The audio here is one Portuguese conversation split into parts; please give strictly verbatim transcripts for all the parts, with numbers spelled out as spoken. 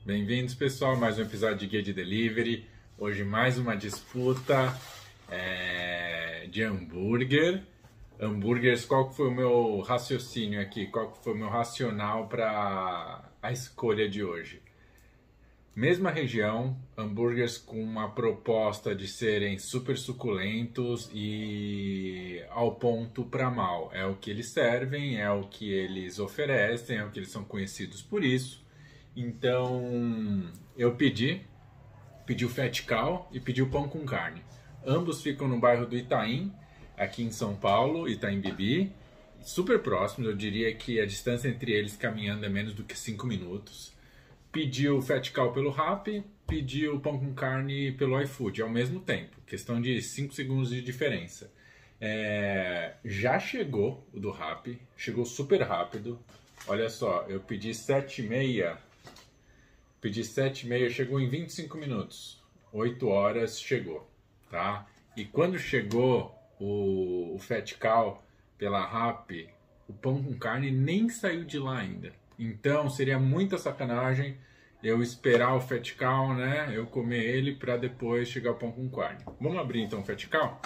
Bem-vindos, pessoal, mais um episódio de Guia de Delivery. Hoje mais uma disputa é, de hambúrguer. Hambúrgueres, qual que foi o meu raciocínio aqui? Qual que foi o meu racional para a escolha de hoje? Mesma região, hambúrgueres com uma proposta de serem super suculentos e ao ponto para mal. É o que eles servem, é o que eles oferecem, é o que eles são conhecidos por isso. Então, eu pedi, pedi o Fat Cow e pedi o pão com carne. Ambos ficam no bairro do Itaim, aqui em São Paulo, Itaim Bibi. Super próximos, eu diria que a distância entre eles caminhando é menos do que cinco minutos. Pedi o Fat Cow pelo Rappi, pedi o pão com carne pelo iFood ao mesmo tempo. Questão de cinco segundos de diferença. É, já chegou o do Rappi, chegou super rápido. Olha só, eu pedi sete e meia, pedi sete e meia, chegou em vinte e cinco minutos. oito horas chegou, tá? E quando chegou o, o Fat Cow pela Rappi, o pão com carne nem saiu de lá ainda. Então seria muita sacanagem eu esperar o Fat Cow, né? Eu comer ele para depois chegar o pão com carne. Vamos abrir então o Fat Cow?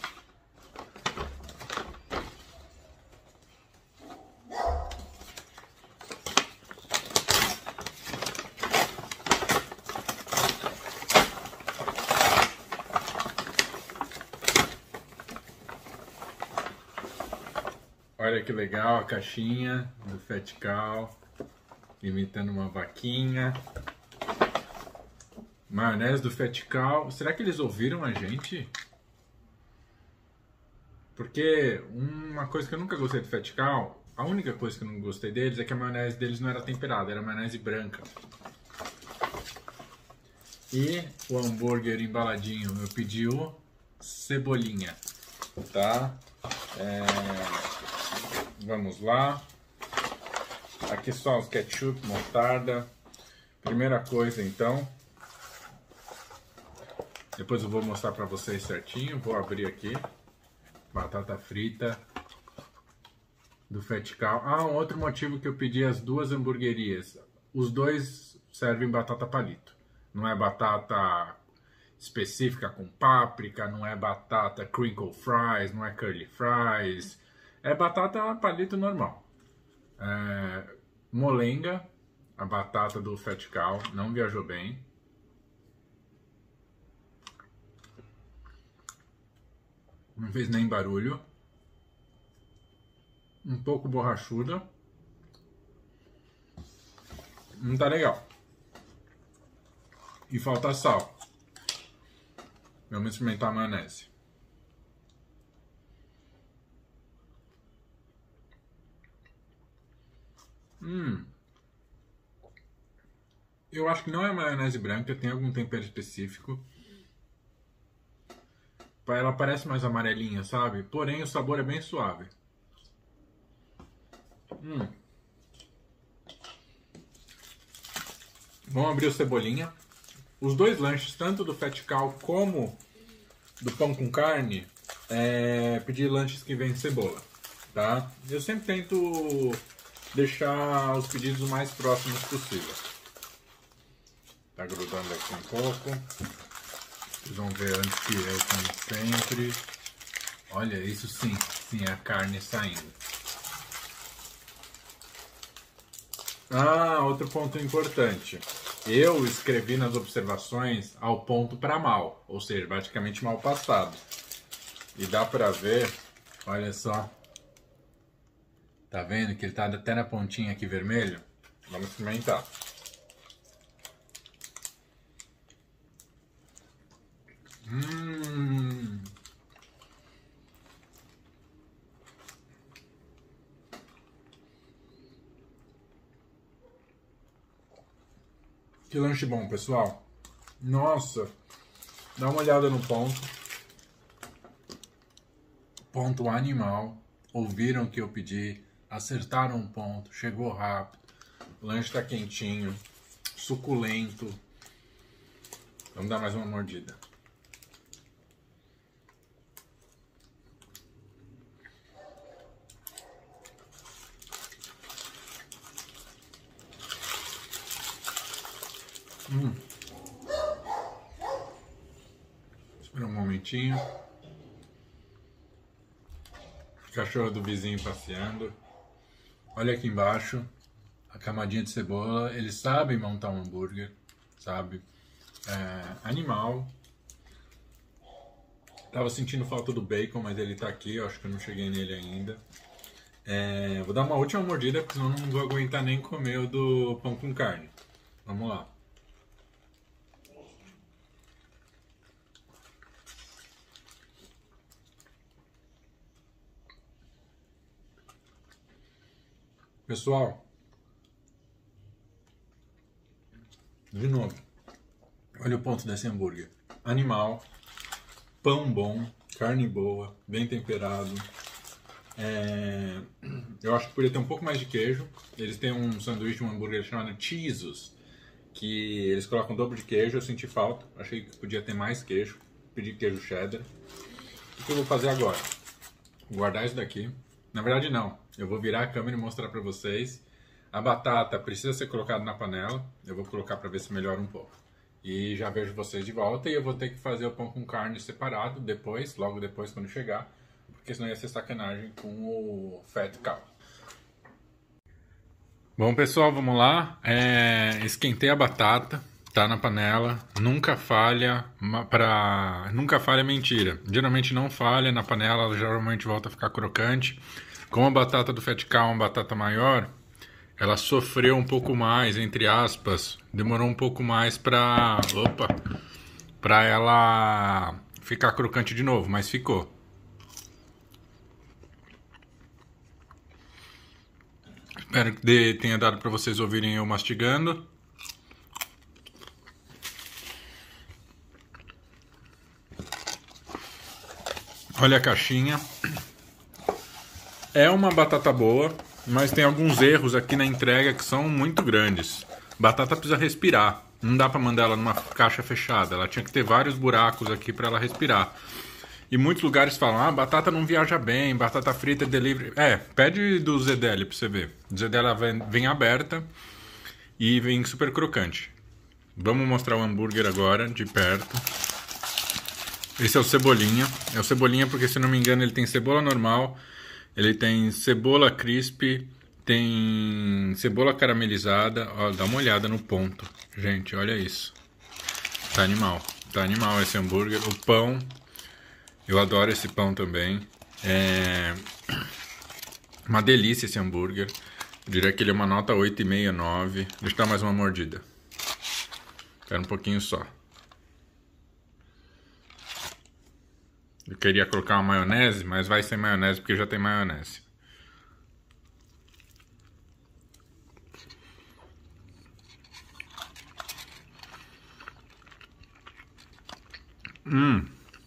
Olha que legal a caixinha do Fat Cow, imitando uma vaquinha. Maionese do Fat Cow. Será que eles ouviram a gente? Porque uma coisa que eu nunca gostei do Fat Cow, a única coisa que eu não gostei deles é que a maionese deles não era temperada, era maionese branca. E o hambúrguer embaladinho, eu pedi o cebolinha, tá? É... Vamos lá. Aqui só os ketchup, mostarda. Primeira coisa então. Depois eu vou mostrar para vocês certinho. Vou abrir aqui. Batata frita do Fat Cow. Ah, um outro motivo que eu pedi as duas hamburguerias. Os dois servem batata palito. Não é batata específica com páprica, não é batata crinkle fries, não é curly fries. É batata palito normal. É, molenga, a batata do Fat Cow, não viajou bem. Não fez nem barulho. Um pouco borrachuda. Não tá legal. E falta sal. Vamos experimentar a maionese. Hum. Eu acho que não é maionese branca, tem algum tempero específico. Ela parece mais amarelinha, sabe? Porém, o sabor é bem suave. Hum. Vamos abrir o cebolinha. Os dois lanches, tanto do Fat Cow como do pão com carne, é pedir lanches que vêm cebola, tá? Eu sempre tento deixar os pedidos o mais próximos possível. Tá grudando aqui um pouco. Vocês vão ver antes que eu, como sempre. Olha, isso sim, sim, é a carne saindo. Ah, outro ponto importante. Eu escrevi nas observações ao ponto para mal, ou seja, praticamente mal passado. E dá pra ver, olha só. Tá vendo que ele tá até na pontinha aqui vermelho? Vamos experimentar. Hum. Que lanche bom, pessoal. Nossa. Dá uma olhada no ponto. Ponto animal. Ouviram o que eu pedi. Acertaram um ponto. Chegou rápido. O lanche tá quentinho. Suculento. Vamos dar mais uma mordida. Hum. Espera um momentinho. Cachorro do vizinho passeando. Olha aqui embaixo a camadinha de cebola. Eles sabem montar um hambúrguer, sabe? É, animal. Tava sentindo falta do bacon, mas ele tá aqui. Eu acho que eu não cheguei nele ainda. É, vou dar uma última mordida, porque senão não vou aguentar nem comer o do pão com carne. Vamos lá. Pessoal, de novo, olha o ponto desse hambúrguer. Animal, pão bom, carne boa, bem temperado. É... Eu acho que poderia ter um pouco mais de queijo. Eles têm um sanduíche, um hambúrguer chamado Cheesos, que eles colocam dobro de queijo. Eu senti falta, achei que podia ter mais queijo. Pedi queijo cheddar. O que eu vou fazer agora? Vou guardar isso daqui. Na verdade não, eu vou virar a câmera e mostrar pra vocês. A batata precisa ser colocada na panela. Eu vou colocar pra ver se melhora um pouco. E já vejo vocês de volta. E eu vou ter que fazer o pão com carne separado depois, logo depois quando chegar. Porque senão ia ser sacanagem com o fat cow. Bom pessoal, vamos lá. É, esquentei a batata, tá na panela. Nunca falha para, nunca falha mentira. Geralmente não falha na panela, ela geralmente volta a ficar crocante. Como a batata do fat cow é uma batata maior, ela sofreu um pouco mais, entre aspas. Demorou um pouco mais para, opa, para ela ficar crocante de novo, mas ficou. Espero que tenha dado para vocês ouvirem eu mastigando. Olha a caixinha. É uma batata boa, mas tem alguns erros aqui na entrega que são muito grandes. Batata precisa respirar. Não dá para mandar ela numa caixa fechada. Ela tinha que ter vários buracos aqui para ela respirar. E muitos lugares falam, ah, batata não viaja bem, batata frita é delivery. É, pede do Zedeli pra você ver. O Zedeli vem, vem aberta e vem super crocante. Vamos mostrar o hambúrguer agora, de perto. Esse é o cebolinha. É o cebolinha porque, se não me engano, ele tem cebola normal, ele tem cebola crispy, tem cebola caramelizada. Ó, dá uma olhada no ponto. Gente, olha isso. Tá animal. Tá animal esse hambúrguer. O pão... Eu adoro esse pão também. É uma delícia esse hambúrguer. Eu diria que ele é uma nota oito vírgula cinco, nove. Deixa eu dar mais uma mordida. Espera um pouquinho só. Eu queria colocar uma maionese, mas vai ser maionese porque já tem maionese. Hum.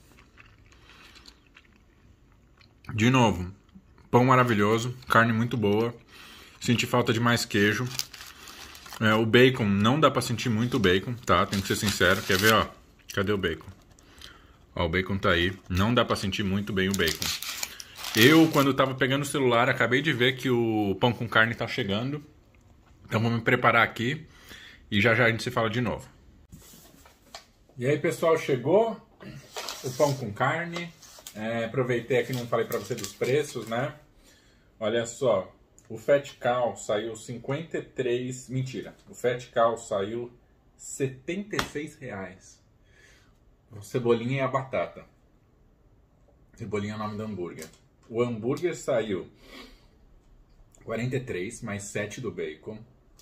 De novo, pão maravilhoso, carne muito boa. Senti falta de mais queijo. É, o bacon, não dá pra sentir muito bacon, tá? Tenho que ser sincero. Quer ver, ó? Cadê o bacon? Ó, o bacon tá aí. Não dá pra sentir muito bem o bacon. Eu, quando tava pegando o celular, acabei de ver que o pão com carne tá chegando. Então vou me preparar aqui e já já a gente se fala de novo. E aí, pessoal, chegou o pão com carne. É, aproveitei aqui, não falei pra você dos preços, né? Olha só, o Fat Cow saiu cinquenta e três... Mentira, o Fat Cow saiu setenta e seis reais. O cebolinha e a batata. Cebolinha é o nome do hambúrguer. O hambúrguer saiu quarenta e três, mais sete do bacon.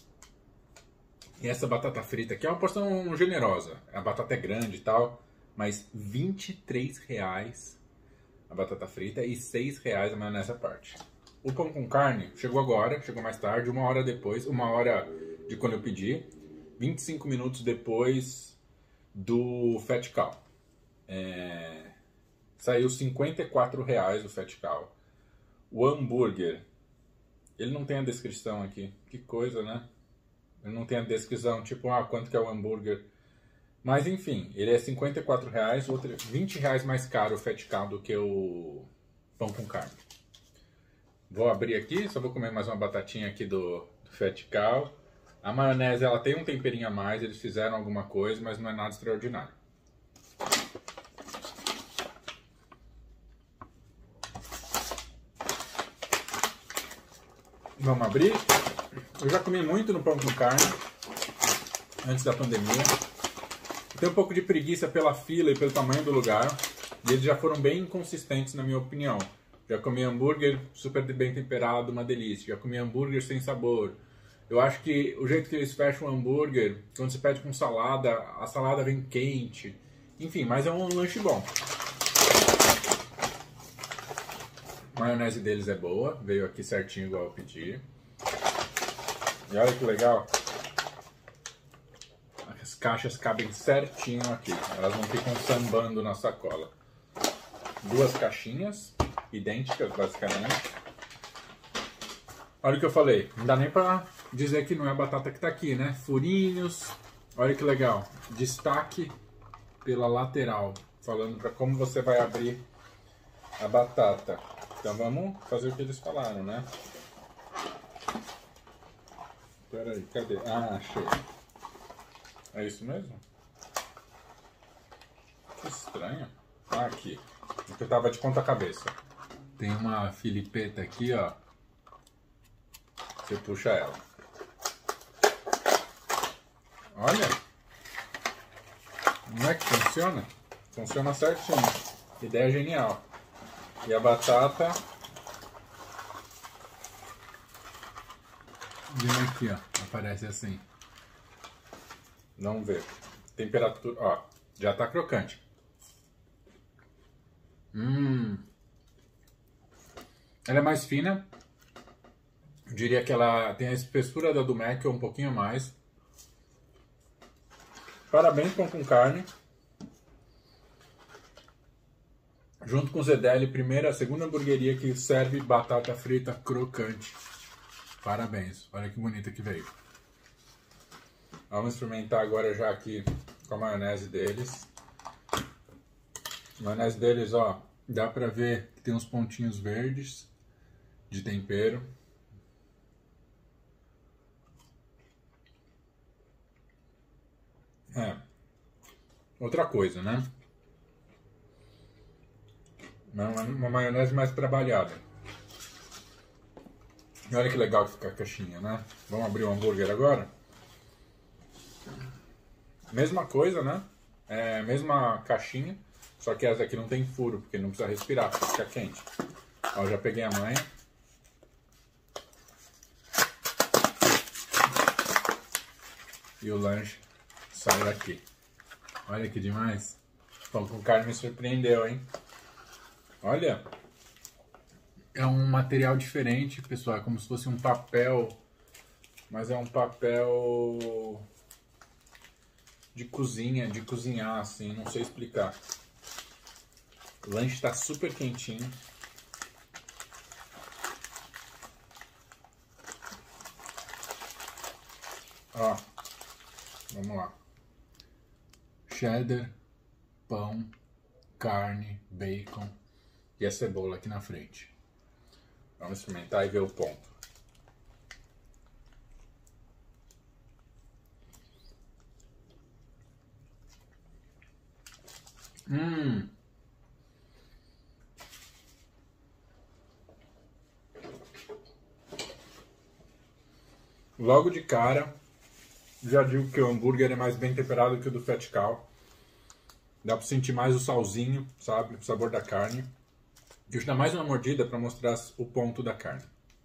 E essa batata frita aqui é uma porção generosa. A batata é grande e tal, mas vinte e três reais a batata frita e seis reais a maionese à parte. O pão com carne chegou agora, chegou mais tarde, uma hora depois, uma hora de quando eu pedi, vinte e cinco minutos depois do Fat Cow. É... Saiu cinquenta e quatro reais o Fat Cow. O hambúrguer, ele não tem a descrição aqui. Que coisa, né? Ele não tem a descrição, tipo, ah, quanto que é o hambúrguer. Mas enfim, ele é cinquenta e quatro reais, outro vinte reais mais caro o Fat Cow do que o pão com carne. Vou abrir aqui, só vou comer mais uma batatinha aqui do, do Fat Cow. A maionese, ela tem um temperinho a mais, eles fizeram alguma coisa, mas não é nada extraordinário. Vamos abrir? Eu já comi muito no pão com carne, antes da pandemia. Eu tenho um pouco de preguiça pela fila e pelo tamanho do lugar, e eles já foram bem inconsistentes na minha opinião. Já comi hambúrguer super bem temperado, uma delícia. Já comi hambúrguer sem sabor. Eu acho que o jeito que eles fecham o hambúrguer, quando você pede com salada, a salada vem quente. Enfim, mas é um lanche bom. A maionese deles é boa, veio aqui certinho igual eu pedi. E olha que legal. As caixas cabem certinho aqui, elas não ficam sambando na sacola. Duas caixinhas, idênticas basicamente. Olha o que eu falei, não dá nem pra dizer que não é a batata que tá aqui, né? Furinhos, olha que legal. Destaque pela lateral, falando pra como você vai abrir a batata. Então vamos fazer o que eles falaram, né? Pera aí, cadê? Ah, achei. É isso mesmo? Que estranho. Ah, aqui. Porque eu tava de ponta cabeça. Tem uma filipeta aqui, ó. Você puxa ela. Olha. Não é que funciona? Funciona certinho. Ideia genial. E a batata... Vem aqui, ó. Aparece assim. Vamos ver. Temperatura... Ó, já tá crocante. Hum. Ela é mais fina. Eu diria que ela tem a espessura da do Mac ou um pouquinho mais. Parabéns, pão com carne. Junto com o Zedeli, primeira, segunda hamburgueria que serve batata frita crocante. Parabéns. Olha que bonita que veio. Vamos experimentar agora já aqui com a maionese deles. A maionese deles, ó, dá pra ver que tem uns pontinhos verdes de tempero. É. Outra coisa, né? Uma, uma maionese mais trabalhada. E olha que legal que fica a caixinha, né? Vamos abrir o hambúrguer agora? Mesma coisa, né? É, mesma caixinha, só que essa aqui não tem furo, porque não precisa respirar, fica quente. Ó, já peguei a manha. E o lanche sai daqui. Olha que demais. Pão com carne me surpreendeu, hein? Olha. É um material diferente, pessoal. É como se fosse um papel. Mas é um papel de cozinha, de cozinhar, assim. Não sei explicar. O lanche tá super quentinho. Ó. Vamos lá. Cheddar, pão, carne, bacon e a cebola aqui na frente. Vamos experimentar e ver o ponto. Hum. Logo de cara, já digo que o hambúrguer é mais bem temperado que o do Fat Cow. Dá pra sentir mais o salzinho, sabe? O sabor da carne. Deixa eu dar mais uma mordida para mostrar o ponto da carne.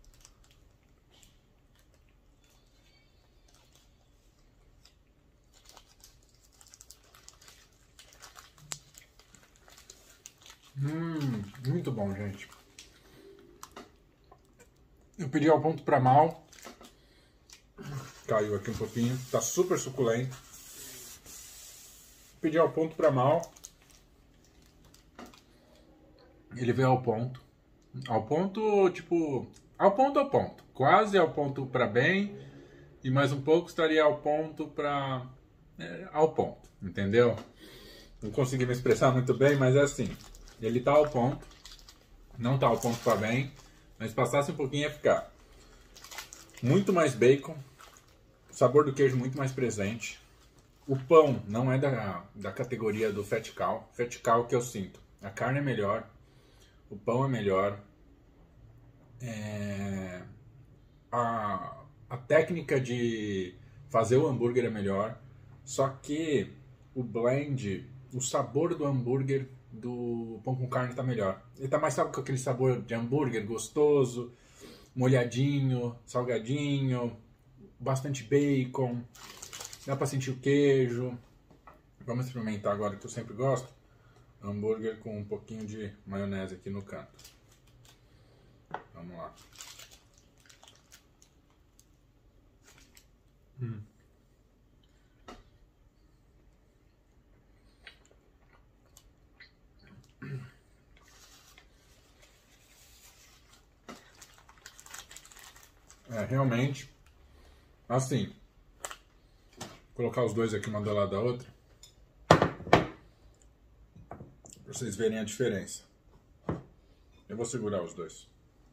Hum, muito bom, gente. Eu pedi ao ponto para mal. Caiu aqui um pouquinho. Tá super suculento. Pedi ao ponto para mal. Ele veio ao ponto. Ao ponto, tipo... Ao ponto, ao ponto. Quase ao ponto para bem. E mais um pouco estaria ao ponto para... É, ao ponto, entendeu? Não consegui me expressar muito bem, mas é assim. Ele tá ao ponto. Não tá ao ponto para bem. Mas passasse um pouquinho ia ficar. Muito mais bacon. Sabor do queijo muito mais presente. O pão não é da, da categoria do Fat Cow. Fat Cow que eu sinto. A carne é melhor. O pão é melhor. É... A, a técnica de fazer o hambúrguer é melhor. Só que o blend, o sabor do hambúrguer do pão com carne tá melhor. Ele tá mais, sabe, com aquele sabor de hambúrguer gostoso, molhadinho, salgadinho, bastante bacon. Dá pra sentir o queijo. Vamos experimentar agora, que eu sempre gosto. Hambúrguer com um pouquinho de maionese aqui no canto. Vamos lá. Hum. É, realmente, assim, vou colocar os dois aqui uma do lado da outra, para vocês verem a diferença. Eu vou segurar os dois.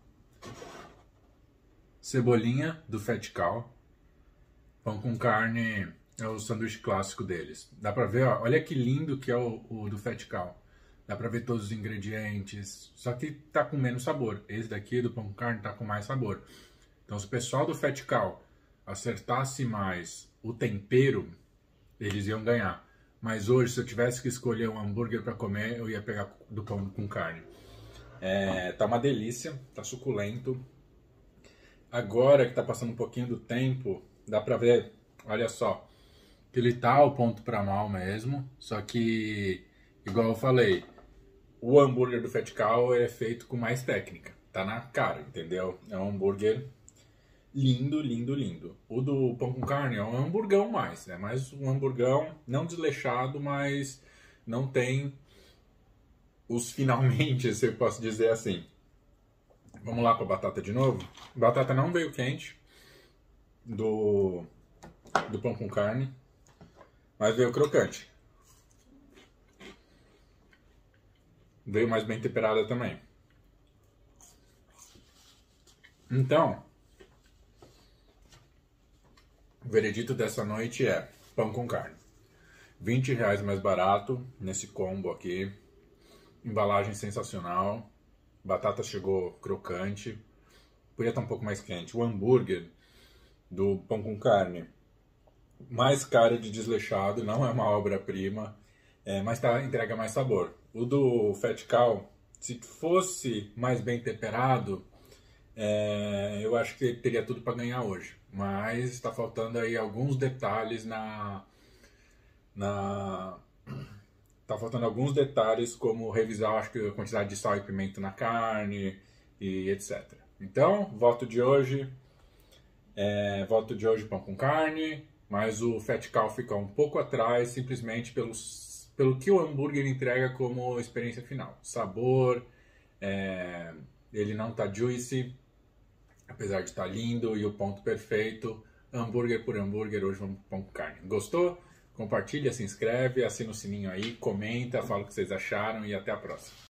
Cebolinha do Fat Cow, pão com carne, é o sanduíche clássico deles. Dá pra ver, ó, olha que lindo que é o, o do Fat Cow. Dá pra ver todos os ingredientes, só que tá com menos sabor. Esse daqui do pão com carne tá com mais sabor. Então, se o pessoal do Fat Cow acertasse mais o tempero, eles iam ganhar. Mas hoje, se eu tivesse que escolher um hambúrguer para comer, eu ia pegar do pão com carne. É, tá uma delícia, tá suculento. Agora que tá passando um pouquinho do tempo, dá pra ver, olha só, que ele tá ao ponto para mal mesmo. Só que, igual eu falei, o hambúrguer do Fat Cow é feito com mais técnica. Tá na cara, entendeu? É um hambúrguer lindo, lindo, lindo. O do pão com carne é um hamburgão mais, é mais um hamburgão, não desleixado, mas não tem os finalmente, se eu posso dizer assim. Vamos lá para a batata de novo. A batata não veio quente do, do pão com carne, mas veio crocante. Veio mais bem temperada também. Então, o veredito dessa noite é pão com carne. vinte reais mais barato nesse combo aqui. Embalagem sensacional. Batata chegou crocante. Podia estar um pouco mais quente. O hambúrguer do pão com carne, mais cara de desleixado. Não é uma obra-prima, é, mas tá, entrega mais sabor. O do Fat Cow, se fosse mais bem temperado, é, eu acho que teria tudo para ganhar hoje. Mas está faltando aí alguns detalhes na, na tá faltando alguns detalhes, como revisar, acho que a quantidade de sal e pimenta na carne e etcétera. Então, voto de hoje é, voto de hoje pão com carne, mas o Fat Cow fica um pouco atrás, simplesmente pelos, pelo que o hambúrguer entrega como experiência final. Sabor, é, ele não tá juicy, apesar de estar lindo, e o ponto perfeito, hambúrguer por hambúrguer, hoje vamos pão com carne. Gostou? Compartilha, se inscreve, assina o sininho aí, comenta, fala o que vocês acharam e até a próxima.